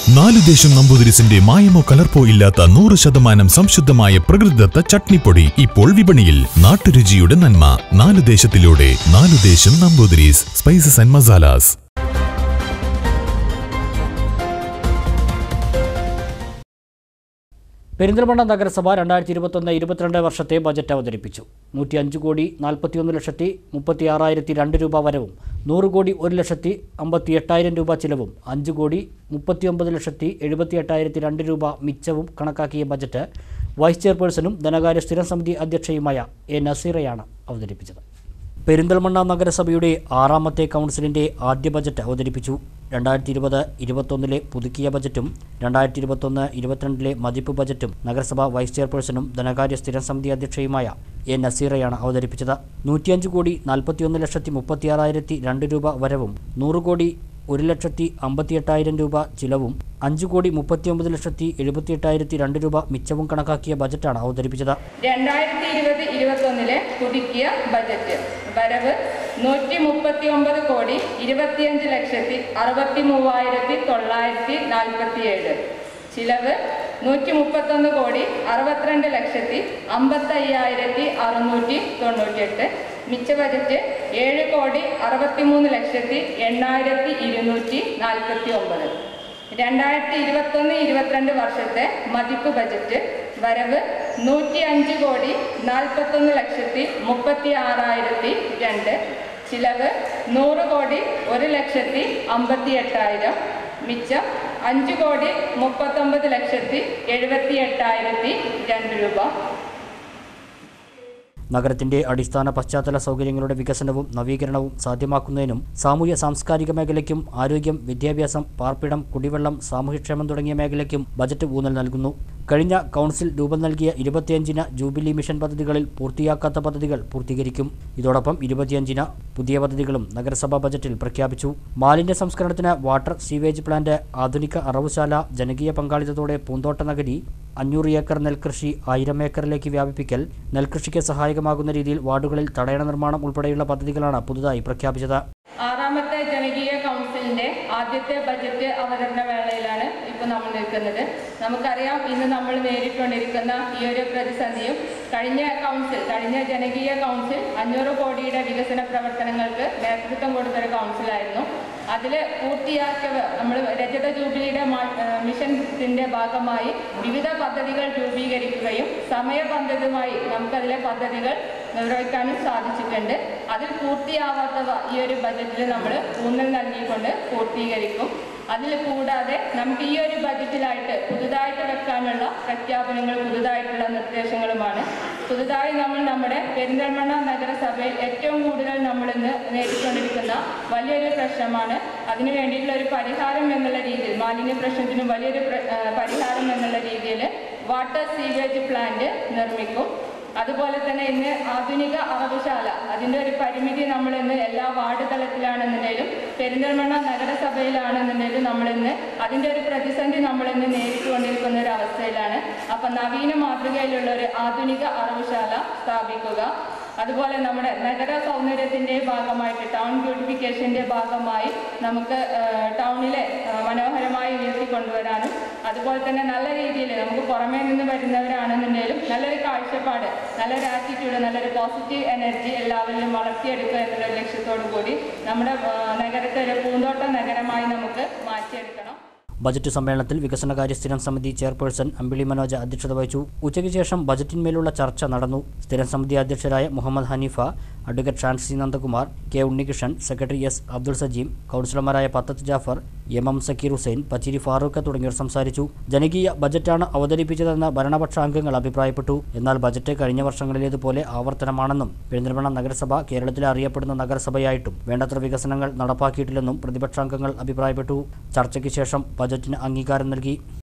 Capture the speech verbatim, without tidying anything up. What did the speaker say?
നാല് ദേശം നമ്പൂതിരിസിന്റെ മായമോ കലർപ്പോ ഇല്ലാത്ത നൂറ് ശതമാനം സംശുദ്ധമായ പ്രകൃതിദത്ത ചട്നിപ്പൊടി ഇപ്പോൾ വിപണിയിൽ. നാട്ടുരുചിയുടെ നന്മ നാല് ദേശത്തിലൂടെ. നാല് ദേശം നമ്പൂതിരീസ് സ്പൈസസ് ആൻഡ് മസാലാസ്. പെരിന്തൽമണ്ണ നഗരസഭ രണ്ടായിരത്തി ഇരുപത്തൊന്ന് ഇരുപത്തിരണ്ട് വർഷത്തെ ബജറ്റ് അവതരിപ്പിച്ചു. നൂറ്റി അഞ്ച് കോടി നാൽപ്പത്തിയൊന്ന് ലക്ഷത്തി മുപ്പത്തി ആറായിരത്തി രണ്ട് രൂപ വരവും നൂറ് കോടി ഒരു ലക്ഷത്തി അമ്പത്തി എട്ടായിരം രൂപ ചിലവും അഞ്ച് കോടി മുപ്പത്തി ഒമ്പത് ലക്ഷത്തി എഴുപത്തി എട്ടായിരത്തി രണ്ട് രൂപ മിച്ചവും കണക്കാക്കിയ ബജറ്റ് വൈസ് ചെയർപേഴ്സണും ധനകാര്യ സ്ഥിരം സമിതി അധ്യക്ഷയുമായ എ നസീറയാണ് അവതരിപ്പിച്ചത്. പെരിന്തൽമണ്ണ നഗരസഭയുടെ ആറാമത്തെ കൗൺസിലിൻ്റെ ആദ്യ ബജറ്റ് അവതരിപ്പിച്ചു. രണ്ടായിരത്തി ഇരുപത് ഇരുപത്തൊന്നിലെ പുതുക്കിയ ബജറ്റും രണ്ടായിരത്തി ഇരുപത്തൊന്ന് ഇരുപത്തിരണ്ടിലെ മതിപ്പ് ബജറ്റും നഗരസഭ വൈസ് ചെയർപേഴ്സണും ധനകാര്യ സ്ഥിരം സമിതി അധ്യക്ഷയുമായ എ നസീറയാണ് അവതരിപ്പിച്ചത്. നൂറ്റിയഞ്ച് കോടി നാൽപ്പത്തിയൊന്ന് ലക്ഷത്തി മുപ്പത്തി ആറായിരത്തി രണ്ട് രൂപ വരവും നൂറ് കോടി ഒരു ലക്ഷത്തി അമ്പത്തി എട്ടായിരം രൂപ ചിലവും അഞ്ച് കോടി മുപ്പത്തി ഒമ്പത് ലക്ഷത്തി എഴുപത്തി എട്ടായിരത്തി രണ്ട് രൂപ മിച്ചവും കണക്കാക്കിയ ബജറ്റാണ് അവതരിപ്പിച്ചത്. രണ്ടായിരത്തി ഇരുപത് ഇരുപത്തൊന്നിലെ പുതുക്കിയ ബജറ്റ് വരവ് നൂറ്റി മുപ്പത്തി ഒമ്പത് കോടി ഇരുപത്തിയഞ്ച് ലക്ഷത്തി അറുപത്തി മൂവായിരത്തി തൊള്ളായിരത്തി നാൽപ്പത്തി ഏഴ്. ചിലവ് നൂറ്റി മുപ്പത്തൊന്ന് കോടി അറുപത്തിരണ്ട് ലക്ഷത്തി അമ്പത്തി അയ്യായിരത്തി അറുന്നൂറ്റി തൊണ്ണൂറ്റി എട്ട്. മിച്ച ബജറ്റ് ഏഴ് കോടി അറുപത്തി മൂന്ന് ലക്ഷത്തി എണ്ണായിരത്തി ഇരുന്നൂറ്റി നാൽപ്പത്തി ഒമ്പത്. രണ്ടായിരത്തി ഇരുപത്തൊന്ന് ഇരുപത്തിരണ്ട് വർഷത്തെ മതിപ്പ് ബജറ്റ് വരവ് നൂറ്റി അഞ്ച് കോടി നാൽപ്പത്തൊന്ന് ലക്ഷത്തി മുപ്പത്തി ആറായിരത്തി രണ്ട്. ചിലവ് നൂറ് കോടി ഒരു ലക്ഷത്തി അമ്പത്തി എട്ടായിരം. മിച്ചം അഞ്ച് കോടി മുപ്പത്തൊമ്പത് ലക്ഷത്തി എഴുപത്തി എട്ടായിരത്തി രണ്ട് രൂപ. നഗരത്തിന്റെ അടിസ്ഥാന പശ്ചാത്തല സൗകര്യങ്ങളുടെ വികസനവും നവീകരണവും സാധ്യമാക്കുന്നതിനും സാമൂഹ്യ സാംസ്കാരിക മേഖലയ്ക്കും ആരോഗ്യം, വിദ്യാഭ്യാസം, പാർപ്പിടം, കുടിവെള്ളം, സാമൂഹ്യക്ഷേമം തുടങ്ങിയ മേഖലയ്ക്കും ബജറ്റ് ഊന്നൽ നൽകുന്നു. കഴിഞ്ഞ കൗൺസിൽ രൂപം നൽകിയ ഇരുപത്തിയഞ്ചിന ജൂബിലി മിഷൻ പദ്ധതികളിൽ പൂർത്തിയാക്കാത്ത പദ്ധതികൾ പൂർത്തീകരിക്കും. ഇതോടൊപ്പം ഇരുപത്തിയഞ്ചിന പുതിയ പദ്ധതികളും നഗരസഭാ ബജറ്റിൽ പ്രഖ്യാപിച്ചു. മാലിന്യ സംസ്കരണത്തിന് വാട്ടർ സീവേജ് പ്ലാന്റ്, ആധുനിക അറവുശാല, ജനകീയ പങ്കാളിത്തത്തോടെ പൂന്തോട്ട നഗരി, അഞ്ഞൂറ് ഏക്കർ നെൽകൃഷി ആയിരം ഏക്കറിലേക്ക് വ്യാപിപ്പിക്കൽ, നെൽകൃഷിക്ക് സഹായകമാകുന്ന രീതിയിൽ വാർഡുകളിൽ തടയണ നിർമ്മാണം ഉൾപ്പെടെയുള്ള പദ്ധതികളാണ് പുതുതായി പ്രഖ്യാപിച്ചത്. ആറാമത്തെ ജനകീയ കൗൺസിലിന്റെ ആദ്യത്തെ ബജറ്റ് അവതരണ വേളയിലാണ് ഇപ്പോൾ നമ്മൾ നിൽക്കുന്നത്. നമുക്കറിയാം, ഇന്ന് നമ്മൾ നേരിട്ടുകൊണ്ടിരിക്കുന്ന ഈ ഒരു പ്രതിസന്ധിയും കഴിഞ്ഞ കൗൺസിൽ കഴിഞ്ഞ ജനകീയ കൗൺസിൽ അഞ്ഞൂറ് കോടിയുടെ വികസന പ്രവർത്തനങ്ങൾക്ക് നേതൃത്വം കൊടുത്തൊരു കൗൺസിലായിരുന്നു. അതിൽ പൂർത്തിയാക്കിയവ നമ്മൾ രജത ജൂബിലിയുടെ മിഷന്റെ ഭാഗമായി വിവിധ പദ്ധതികൾ രൂപീകരിക്കുകയും സമയബന്ധിതമായി നമുക്കതിലെ പദ്ധതികൾ നിർവഹിക്കാനും സാധിച്ചിട്ടുണ്ട്. അതിൽ പൂർത്തിയാവാത്തവ ഈ ഒരു ബജറ്റിൽ നമ്മൾ ഊന്നൽ നൽകിക്കൊണ്ട് പൂർത്തീകരിക്കും. അതിൽ കൂടാതെ നമുക്ക് ഈ ഒരു ബജറ്റിലായിട്ട് പുതുതായിട്ട് വെക്കാനുള്ള പ്രഖ്യാപനങ്ങൾ, പുതുതായിട്ടുള്ള നിർദ്ദേശങ്ങളുമാണ്. പുതുതായി നമ്മൾ നമ്മുടെ പെരിന്തൽമണ്ണ നഗരസഭയിൽ ഏറ്റവും കൂടുതൽ നമ്മളിന്ന് നേരിട്ടുകൊണ്ടിരിക്കുന്ന വലിയൊരു പ്രശ്നമാണ്. അതിനു വേണ്ടിയിട്ടുള്ള ഒരു പരിഹാരം എന്നുള്ള രീതിയിൽ, മാലിന്യ പ്രശ്നത്തിന് വലിയൊരു പരിഹാരം എന്നുള്ള രീതിയിൽ വാട്ടർ സീവേജ് പ്ലാന്റ് നിർമ്മിക്കും. അതുപോലെ തന്നെ ഇന്ന് ആധുനിക അറവുശാല, അതിൻ്റെ ഒരു പരിമിതി നമ്മളിന്ന് എല്ലാ വാർഡ് തലത്തിലാണെന്നുണ്ടെങ്കിലും പെരിന്തൽമണ്ണ നഗരസഭയിലാണെന്നുണ്ടെങ്കിലും നമ്മളിന്ന് അതിൻ്റെ ഒരു പ്രതിസന്ധി നമ്മളിന്ന് നേരിട്ടുകൊണ്ടിരിക്കുന്ന ഒരു അവസ്ഥയിലാണ്. അപ്പം നവീന മാതൃകയിലുള്ള ഒരു ആധുനിക അറവുശാല സ്ഥാപിക്കുക, അതുപോലെ നമ്മുടെ നഗര സൗന്ദര്യത്തിൻ്റെ ഭാഗമായിട്ട് ടൗൺ ബ്യൂട്ടിഫിക്കേഷൻ്റെ ഭാഗമായി നമുക്ക് ടൗണിലെ മനോഹരമായി ഉയർത്തിക്കൊണ്ടുവരാനും, അതുപോലെ തന്നെ നല്ല രീതിയിൽ നമുക്ക് പുറമേ നിന്ന് വരുന്നവരാണെന്നുണ്ടെങ്കിലും നല്ലൊരു കാഴ്ചപ്പാട്, നല്ലൊരു ആറ്റിറ്റ്യൂഡ്, നല്ലൊരു പോസിറ്റീവ് എനർജി എല്ലാവരിലും വളർത്തിയെടുക്കുക എന്നുള്ള ലക്ഷ്യത്തോടു കൂടി നമ്മുടെ നഗരത്തെ ഒരു പൂന്തോട്ട നഗരമായി നമുക്ക് മാറ്റിയെടുക്കണം. ബജറ്റ് സമ്മേളനത്തിൽ വികസനകാര്യ സ്ഥിരം സമിതി ചെയർപേഴ്സൺ അമ്പിളി മനോജ് അധ്യക്ഷത വഹിച്ചു. ഉച്ചയ്ക്ക് ശേഷം ബജറ്റിന്മേലുള്ള ചർച്ച നടന്നു. സ്ഥിരം സമിതി അധ്യക്ഷരായ Muhammad Haneefa, advocate Shancy Nandakumar, K Unnikrishnan, secretary S Abdul Sajeem, കൗൺസിലർമാരായ പത്തത്ത് ജാഫർ, എം എം സക്കീർ ഹുസൈൻ, പച്ചിരി ഫാറൂഖ് തുടങ്ങിയവർ സംസാരിച്ചു. ജനകീയ ബജറ്റാണ് അവതരിപ്പിച്ചതെന്ന് ഭരണപക്ഷാംഗങ്ങൾ അഭിപ്രായപ്പെട്ടു. എന്നാൽ ബജറ്റ് കഴിഞ്ഞ വർഷങ്ങളിലേതുപോലെ ആവർത്തനമാണെന്നും പെരിന്തൽമണ്ണ നഗരസഭ കേരളത്തിലെ അറിയപ്പെടുന്ന നഗരസഭയായിട്ടും വേണ്ടത്ര വികസനങ്ങൾ നടപ്പാക്കിയിട്ടില്ലെന്നും പ്രതിപക്ഷാംഗങ്ങൾ അഭിപ്രായപ്പെട്ടു. ചർച്ചയ്ക്ക് ശേഷം ബജറ്റിന് അംഗീകാരം നൽകി.